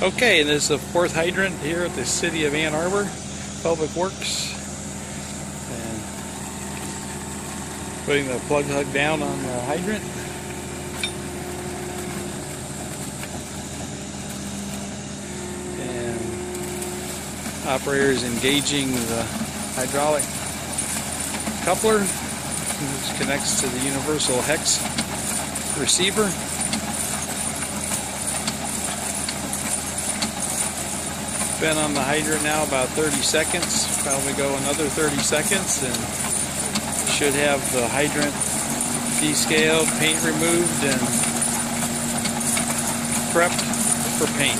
Okay, and this is the fourth hydrant here at the City of Ann Arbor Public Works. And putting the plug hug down on the hydrant. And operators engaging the hydraulic coupler, which connects to the universal hex receiver. Been on the hydrant now about 30 seconds, probably go another 30 seconds, and should have the hydrant descaled, paint removed, and prepped for paint.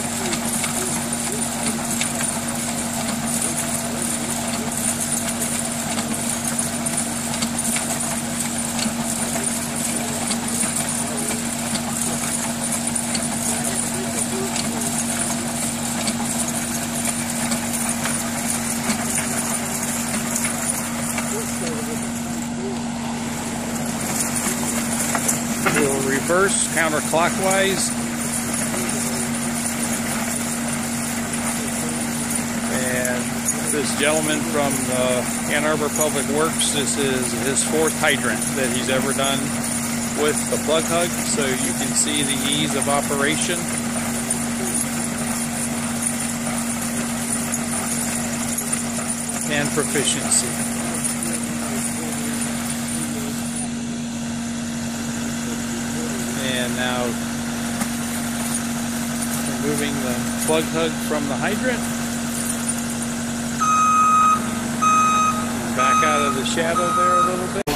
We'll reverse counterclockwise, and this gentleman from Ann Arbor Public Works, this is his fourth hydrant that he's ever done with the plug hug, so you can see the ease of operation. And proficiency. And now removing the plug hug from the hydrant. Back out of the shadow there a little bit.